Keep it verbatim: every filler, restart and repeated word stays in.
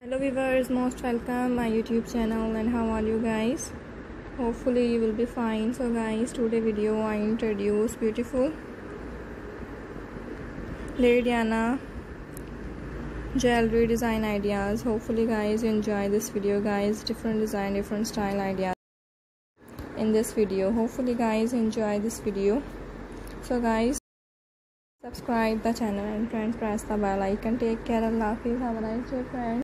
Hello viewers, most welcome my YouTube channel, and how are you guys? Hopefully you will be fine. So guys, today video I introduce beautiful Lady Diana jewelry design ideas. Hopefully guys you enjoy this video guys. Different design, different style ideas in this video. Hopefully guys enjoy this video. So guys, subscribe the channel and friends press the bell icon. Take care. Allah Hafiz. Have a nice day friends.